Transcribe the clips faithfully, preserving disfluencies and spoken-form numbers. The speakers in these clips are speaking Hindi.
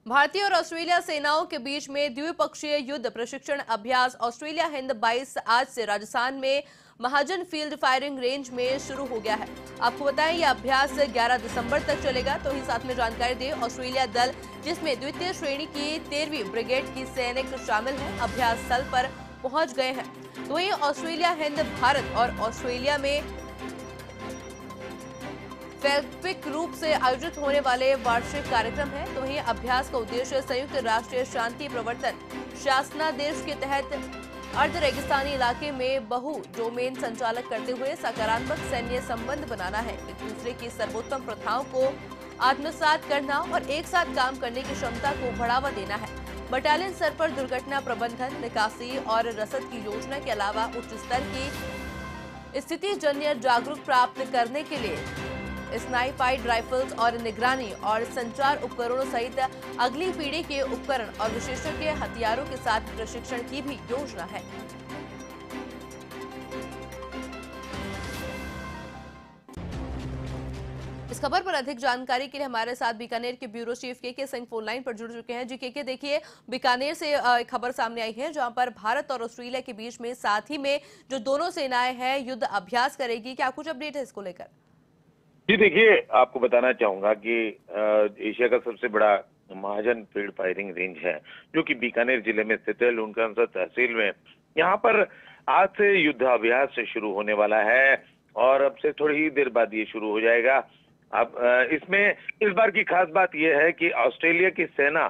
भारतीय और ऑस्ट्रेलिया सेनाओं के बीच में द्विपक्षीय युद्ध प्रशिक्षण अभ्यास ऑस्ट्रेलिया हिंद बाईस आज से राजस्थान में महाजन फील्ड फायरिंग रेंज में शुरू हो गया है। आपको बताएं यह अभ्यास ग्यारह दिसंबर तक चलेगा। तो ही साथ में जानकारी दें, ऑस्ट्रेलिया दल जिसमें द्वितीय श्रेणी की तेरहवीं ब्रिगेड की सैनिक शामिल हैं, अभ्यास स्थल पर पहुंच गए हैं। तो वहीं ऑस्ट्रेलिया हिंद भारत और ऑस्ट्रेलिया में वैकल्पिक रूप से आयोजित होने वाले वार्षिक कार्यक्रम है। तो वहीं अभ्यास का उद्देश्य संयुक्त राष्ट्र शांति प्रवर्तन शासनादेश के तहत अर्ध रेगिस्तानी इलाके में बहु डोमेन संचालक करते हुए सकारात्मक सैन्य संबंध बनाना है, एक दूसरे की सर्वोत्तम प्रथाओं को आत्मसात करना और एक साथ काम करने की क्षमता को बढ़ावा देना है। बटालियन स्तर पर दुर्घटना प्रबंधन, निकासी और रसद की योजना के अलावा उच्च स्तर की स्थिति जन्य जागरूक प्राप्त करने के लिए स्नाइपाइड राइफल्स और निगरानी और संचार उपकरणों सहित अगली पीढ़ी के उपकरण और विशेषज्ञ हथियारों के साथ प्रशिक्षण की भी योजना है। इस खबर पर अधिक जानकारी के लिए हमारे साथ बीकानेर के ब्यूरो चीफ के के सिंह फोन लाइन पर जुड़ चुके हैं। जी के के, देखिए बीकानेर से एक खबर सामने आई है जहां पर भारत और ऑस्ट्रेलिया के बीच में साथ ही में जो दोनों सेनाएं हैं युद्ध अभ्यास करेगी, क्या कुछ अपडेट है इसको लेकर? जी देखिए, आपको बताना चाहूंगा कि एशिया का सबसे बड़ा महाजन फील्ड फायरिंग रेंज है जो कि बीकानेर जिले में स्थित है, लूणकरनसर तहसील में। यहाँ पर आज से युद्ध अभ्यास से शुरू होने वाला है और अब से थोड़ी ही देर बाद ये शुरू हो जाएगा। अब इसमें इस बार की खास बात यह है कि ऑस्ट्रेलिया की सेना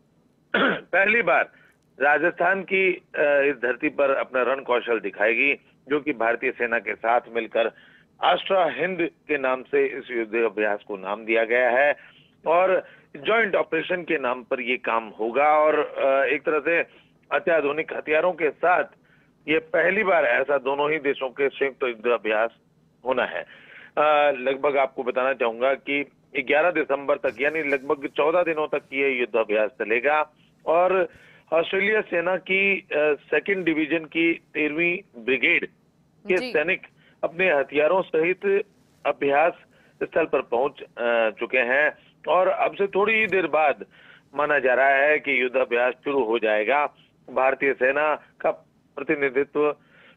पहली बार राजस्थान की इस धरती पर अपना रण कौशल दिखाएगी, जो कि भारतीय सेना के साथ मिलकर आस्ट्रा हिंद के नाम से इस युद्ध अभ्यास को नाम दिया गया है और जॉइंट ऑपरेशन के नाम पर ये काम होगा। और एक तरह से अत्याधुनिक हथियारों के साथ ये पहली बार ऐसा दोनों ही देशों के संयुक्त युद्ध अभ्यास होना है। लगभग आपको बताना चाहूंगा कि ग्यारह दिसंबर तक यानी लगभग चौदह दिनों तक ये युद्ध अभ्यास चलेगा और ऑस्ट्रेलिया सेना की सेकेंड डिवीजन की तेरहवीं ब्रिगेड के सैनिक अपने हथियारों सहित अभ्यास स्थल पर पहुंच चुके हैं और अब से थोड़ी ही देर बाद माना जा रहा है कि युद्ध अभ्यास शुरू हो जाएगा। भारतीय सेना का प्रतिनिधित्व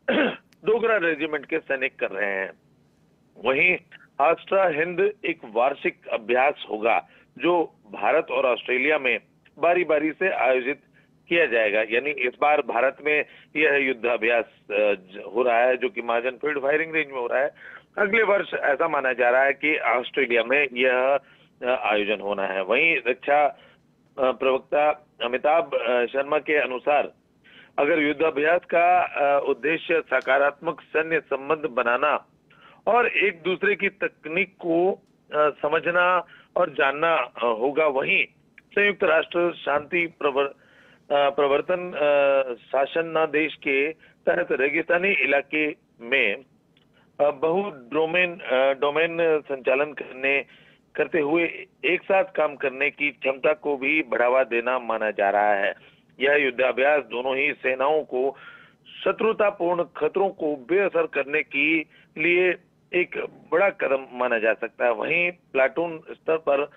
डोगरा रेजिमेंट के सैनिक कर रहे हैं। वहीं आस्ट्रा हिंद एक वार्षिक अभ्यास होगा जो भारत और ऑस्ट्रेलिया में बारी बारी से आयोजित किया जाएगा। यानी इस बार भारत में यह युद्ध अभ्यास हो रहा है जो कि महाजन फील्ड फायरिंग रेंज में हो रहा है। अगले वर्ष ऐसा माना जा रहा है कि ऑस्ट्रेलिया में यह आयोजन होना है। वहीं रक्षा प्रवक्ता अमिताभ शर्मा के अनुसार अगर युद्ध अभ्यास का उद्देश्य सकारात्मक सैन्य संबंध बनाना और एक दूसरे की तकनीक को समझना और जानना होगा, वहीं संयुक्त राष्ट्र शांति प्रवर प्रवर्तन शासनादेश के तहत रेगिस्तानी इलाके में बहु डोमेन डोमेन संचालन करने करते हुए एक साथ काम करने की क्षमता को भी बढ़ावा देना माना जा रहा है। यह युद्ध अभ्यास दोनों ही सेनाओं को शत्रुतापूर्ण खतरों को बेअसर करने के लिए एक बड़ा कदम माना जा सकता है। वहीं प्लाटून स्तर पर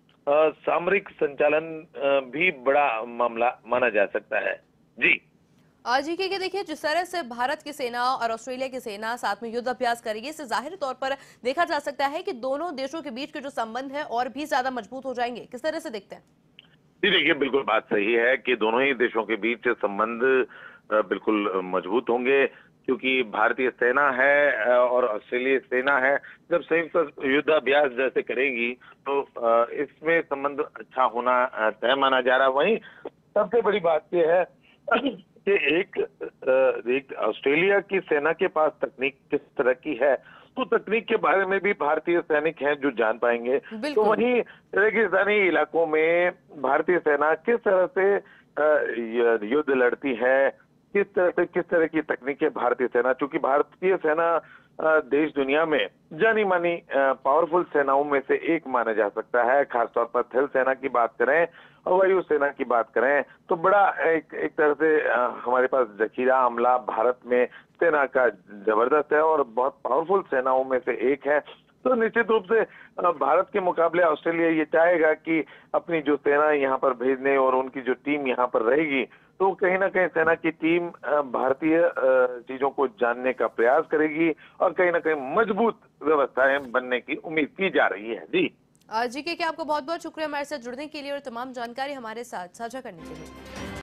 सामरिक संचालन भी बड़ा मामला माना जा सकता है। जी जी के देखिए, जिस तरह से भारत की सेना और ऑस्ट्रेलिया की सेना साथ में युद्ध अभ्यास करेगी, इससे जाहिर तौर पर देखा जा सकता है कि दोनों देशों के बीच के जो संबंध है और भी ज्यादा मजबूत हो जाएंगे। किस तरह से देखते हैं? जी देखिए, बिल्कुल बात सही है कि दोनों ही देशों के बीच संबंध बिल्कुल मजबूत होंगे, क्योंकि भारतीय सेना है और ऑस्ट्रेलिया सेना है। जब संयुक्त युद्ध अभ्यास जैसे करेगी तो इसमें संबंध अच्छा होना तय माना जा रहा है। वहीं सबसे बड़ी बात यह है कि एक, एक ऑस्ट्रेलिया की सेना के पास तकनीक किस तरह की है, तो तकनीक के बारे में भी भारतीय सैनिक हैं जो जान पाएंगे। तो वहीं रेगिस्तानी इलाकों में भारतीय सेना किस तरह से युद्ध लड़ती है, किस तरह से किस तरह की तकनीकें भारतीय सेना, चूंकि भारतीय सेना देश दुनिया में जानी मानी पावरफुल सेनाओं में से एक माना जा सकता है। खासतौर पर थल सेना की बात करें और वायु सेना की बात करें तो बड़ा एक एक तरह से हमारे पास जखीरा अमला भारत में सेना का जबरदस्त है और बहुत पावरफुल सेनाओं में से एक है। तो निश्चित रूप से भारत के मुकाबले ऑस्ट्रेलिया ये चाहेगा कि अपनी जो सेना यहाँ पर भेजने और उनकी जो टीम यहाँ पर रहेगी, तो कहीं ना कहीं सेना की टीम भारतीय चीजों को जानने का प्रयास करेगी और कहीं ना कहीं मजबूत व्यवस्थाएं बनने की उम्मीद की जा रही है। जी जी के क्या आपको बहुत बहुत शुक्रिया हमारे साथ जुड़ने के लिए और तमाम जानकारी हमारे साथ साझा करने के लिए।